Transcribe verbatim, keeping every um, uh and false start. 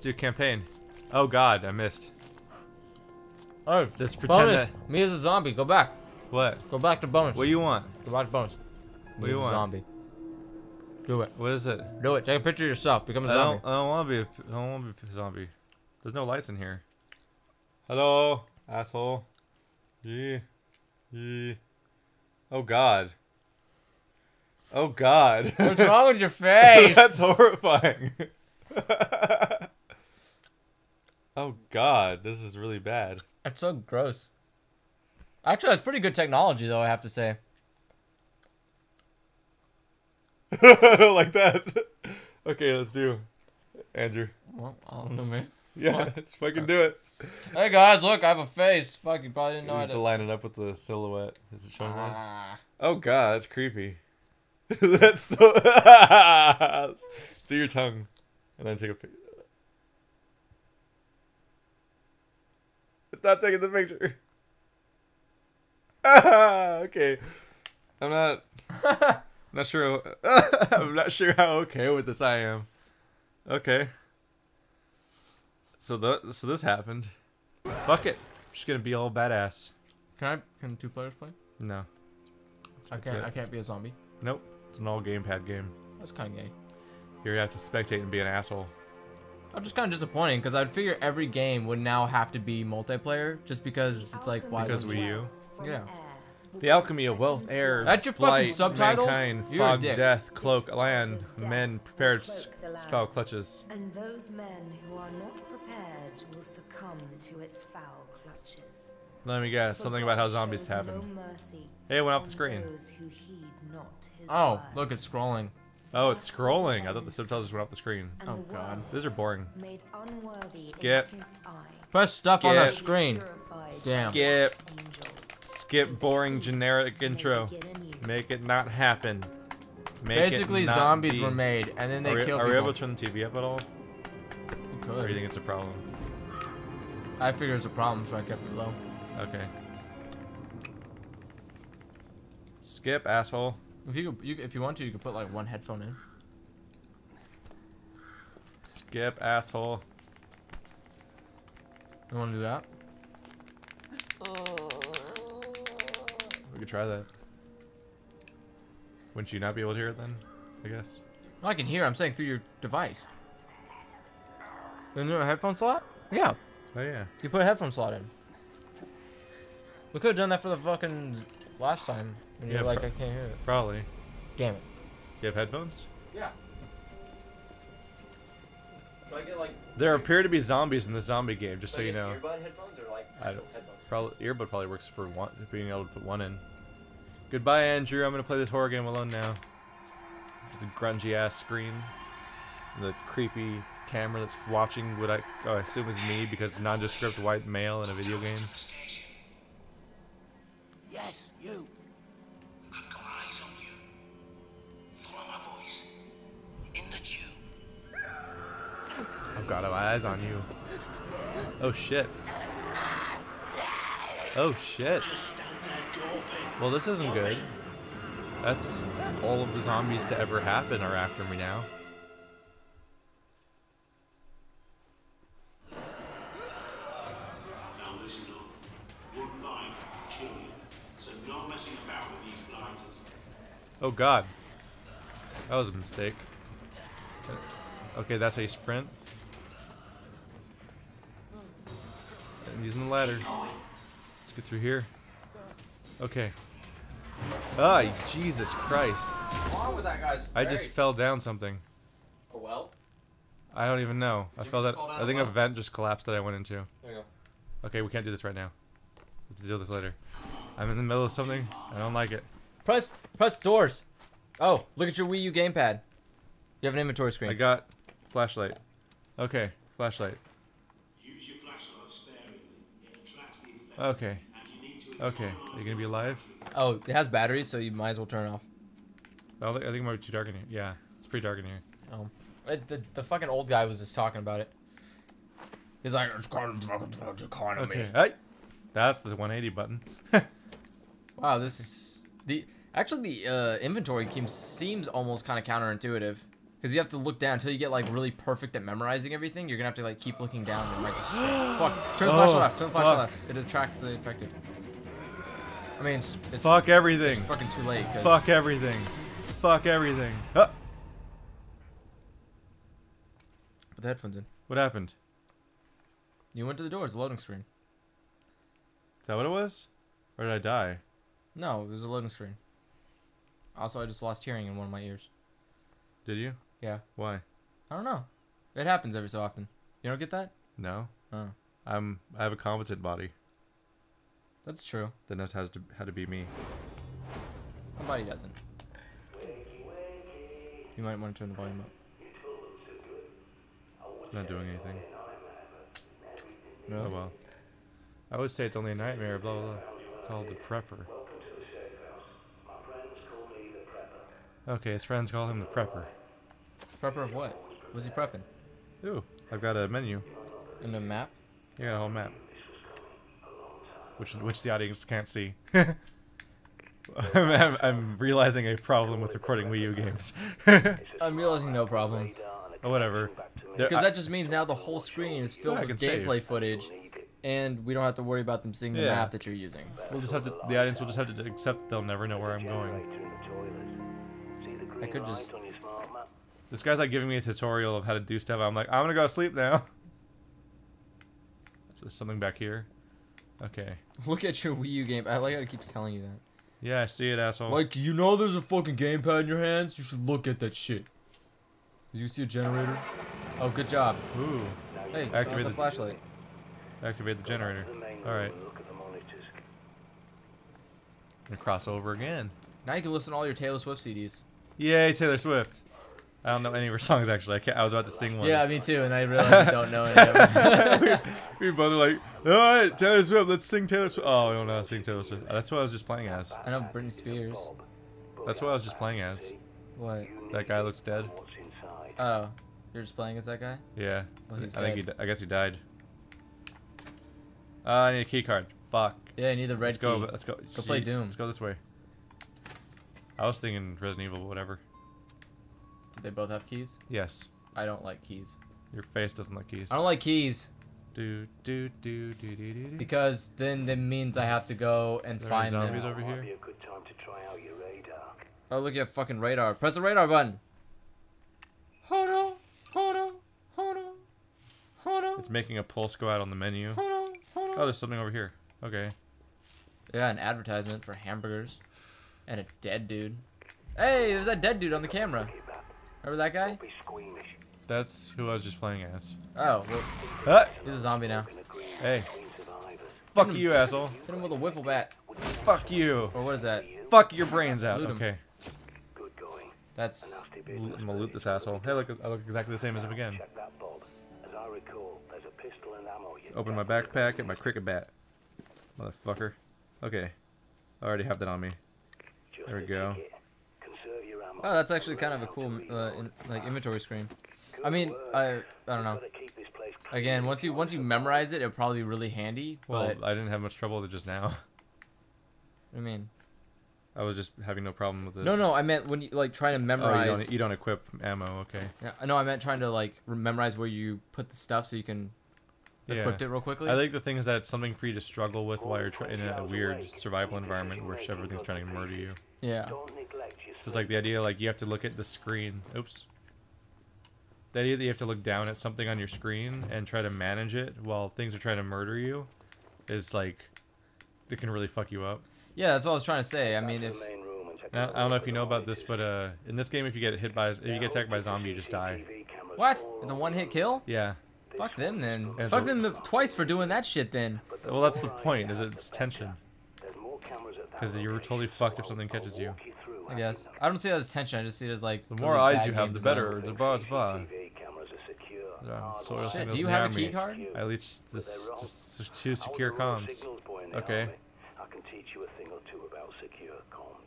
do campaign. Oh God, I missed. Oh, Let's pretend bonus. that. Me as a zombie. Go back. What? Go back to bonus. What do you want? Go back to bonus. What Me do you as a want? zombie. Do it. What is it? Do it. Take a picture of yourself. Become a I zombie. don't. I don't want to be. A, I don't want to be a zombie. There's no lights in here. Hello, asshole. Yeah. Yeah. Oh God. Oh God. What's wrong with your face? That's horrifying. Oh God, this is really bad. That's so gross. Actually, that's pretty good technology, though, I have to say. I don't like that. Okay, let's do Andrew. Well, I don't know, man. Yeah, What? let's fucking do it. Hey, guys, look, I have a face. Fuck, you probably didn't know You I have did. to line it up with the silhouette. Is it showing that? Ah. Oh God, that's creepy. That's so. Do your tongue, and then take a picture. It's not taking the picture. Okay, I'm not. I'm not sure. I'm not sure how okay with this I am. Okay. So the so this happened. Fuck it. I'm just gonna be all badass. Can I? Can two players play? No. I That's can't. it. I can't be a zombie. Nope. It's an all gamepad game. That's kind of gay. You're gonna have to spectate and be an asshole. I'm just kind of disappointing because I'd figure every game would now have to be multiplayer, just because it's like why? Because wouldn't Wii you? U. Yeah. The alchemy of wealth, air, That's your flight, fucking subtitles? mankind, You're a fog, dick. death, cloak, land, men prepared s- foul clutches. And those men who are not prepared will succumb to its foul clutches. Let me guess, something about how zombies happen. Hey, it went off the screen. Oh, look, it's scrolling. Oh, it's scrolling. I thought the subtitles just went off the screen. Oh God. These are boring. Skip. Press stuff on the Skip. screen. Damn. Skip. Skip boring generic intro. Make it not happen. Make Basically, it not zombies be. were made, and then they Are we, killed are we people. able to turn the T V up at all? We Or do you could. think it's a problem? I figured it's a problem, so I kept it low. Okay. Skip, asshole. If you, could, you if you want to, you could put like one headphone in. Skip, asshole. You want to do that? We could try that. Wouldn't you not be able to hear it then? I guess. No, I can hear. I'm saying through your device. Isn't there a headphone slot? Yeah. Oh yeah. You put a headphone slot in. We could have done that for the fucking last time. When Yeah, you're like, pro- I can't hear it. Probably. Damn it. You have headphones? Yeah. Should I get like? There appear to be zombies in the zombie game, just so you know. Earbud headphones or like I don't- headphones? Probably earbud probably works for one, being able to put one in. Goodbye, Andrew. I'm gonna play this horror game alone now. The grungy ass screen, the creepy camera that's watching what I, oh, I assume is me because it's nondescript white male in a video game. Yes, you. I've got eyes on you. Follow my voice. In the tube. I've got eyes on you. Oh shit. Oh shit. Just stand there gawping. Well, this isn't good. That's all of the zombies to ever happen are after me now. Now listen up. One bite will kill you. So no messing about with these blighters. Oh god. That was a mistake. Okay, that's a sprint. I'm using the ladder. Let's get through here. Okay. Ah, Jesus Christ. What's wrong with that guy's face? I just fell down something. A well? I don't even know. I you fell just down. fall down I a think a well? vent just collapsed that I went into. There you go. Okay, we can't do this right now. We have to deal with this later. I'm in the middle of something. I don't like it. Press, press doors. Oh, look at your Wii U gamepad. You have an inventory screen. I got flashlight. Okay, flashlight. Use your flashlight sparingly. It attracts the infected. Okay. And you need to Okay. Are you gonna be alive? Oh, it has batteries, so you might as well turn it off. I think, I think it might be too dark in here. Yeah, it's pretty dark in here. Oh, it, the the fucking old guy was just talking about it. He's like, it's called the fucking economy. Okay. Hey, that's the one eighty button. Wow, this the actually the uh, inventory seems seems almost kind of counterintuitive, Because you have to look down until you get like really perfect at memorizing everything. You're gonna have to like keep looking down. And, like, fuck. Turn the Oh, flashlight left. Turn the flashlight fuck. left. It attracts the infected. I mean, it's, it's Fuck everything. It's fucking too late. Cause Fuck everything. Fuck everything. Ah! Put the headphones in. What happened? You went to the door. It's a loading screen. Is that what it was? Or did I die? No, it was a loading screen. Also, I just lost hearing in one of my ears. Did you? Yeah. Why? I don't know. It happens every so often. You don't get that? No. Oh. I'm. I have a competent body. That's true. That knows how to how to be me. Nobody doesn't. You might want to turn the volume up. It's not doing anything. No. Oh well. I would say it's only a nightmare. Blah blah blah. Called the Prepper. Okay, his friends call him the Prepper. Prepper of what? Was he prepping? Ooh, I've got a menu. In the map? You got a whole map. Which which the audience can't see. I'm, I'm, I'm realizing a problem with recording Wii U games. I'm realizing no problem. Or whatever. There- Because I- that just means now the whole screen is filled Yeah, I with can save. gameplay footage, and we don't have to worry about them seeing the Yeah. map that you're using. We'll just have to. The audience will just have to accept they'll never know where I'm going. I could just... This guy's like giving me a tutorial of how to do stuff. I'm like, I'm gonna go to sleep now. So there's something back here. Okay. Look at your Wii U game. I like how it keeps telling you that. Yeah, I see it, asshole. Like, you know there's a fucking gamepad in your hands? You should look at that shit. Did you see a generator? Oh, good job. Ooh. Hey, Activate activate the the- flashlight. Activate the generator. Alright. Gonna cross over again. Now you can listen to all your Taylor Swift C Ds. Yay, Taylor Swift. I don't know any of her songs actually. I, can't, I was about to sing one. Yeah, me too, and I realized you don't know any of them. we, we both are like, alright, Taylor Swift, let's sing Taylor Swift. Oh, I don't know how to sing Taylor Swift. That's what I was just playing as. I know Britney Spears. That's what I was just playing as. What? That guy looks dead. Oh, you're just playing as that guy? Yeah. Well, he's I think he. dead. di- I guess he died. Uh, I need a key card. Fuck. Yeah, you need the red Let's key. go. Let's go. Go play Yeet. Doom. Let's go this way. I was thinking Resident Evil, but whatever. Do they both have keys? Yes. I don't like keys. Your face doesn't like keys. I don't like keys Do do do do do do do. because then that means I have to go and There are find zombies them. over here. Oh, look at fucking radar. Press the radar button. Hold on, hold on, hold on, hold on, It's making a pulse go out on the menu. hold on, hold on. Oh, there's something over here. Okay. Yeah, an advertisement for hamburgers and a dead dude. Hey, there's that dead dude on the camera. Remember that guy? That's who I was just playing as. Oh, well, Ah! he's a zombie now. Hey. Fuck you, asshole. Hit him with a wiffle bat. Fuck you. Or what is that? Fuck your brains out. Loot 'em. Okay. That's... L- I'm gonna loot this asshole. Hey, look, I look exactly the same as him again. Open my backpack, get my cricket bat. Motherfucker. Okay. I already have that on me. There we go. Oh, that's actually kind of a cool, uh, in, like, inventory screen. I mean, I, I don't know. Again, once you once you memorize it, it'll probably be really handy. Well, But I didn't have much trouble with it just now. I mean, I was just having no problem with it. no, no, I meant when you like trying to Oh, you memorize. don't, you don't equip ammo, okay. Yeah, no, I meant trying to like re- memorize where you put the stuff so you can Yeah. equip it real quickly. I think the thing is that it's something for you to struggle with while you're try in a weird survival environment where everything's trying to murder you. Yeah. So it's like the idea, like, you have to look at the screen. Oops. The idea that you have to look down at something on your screen and try to manage it while things are trying to murder you is, like, it can really fuck you up. Yeah, that's what I was trying to say. I mean, if And I I don't know if you know about this, but uh, in this game, if you get hit by, if you get attacked by a zombie, you just die. what? It's a one-hit kill? Yeah. Fuck them then. And Fuck so- them twice for doing that shit then. Well, that's the point, is it's tension. Because you're totally fucked if something catches you. I guess. I don't see it as tension. I just see it as like. The more really eyes bad you have, game the design. better. The blah, the blah. Yeah, soil Shit, signals do you have a near key me. card? I reached the s- s- two secure comms. Okay. I can teach you a thing or two about secure comms.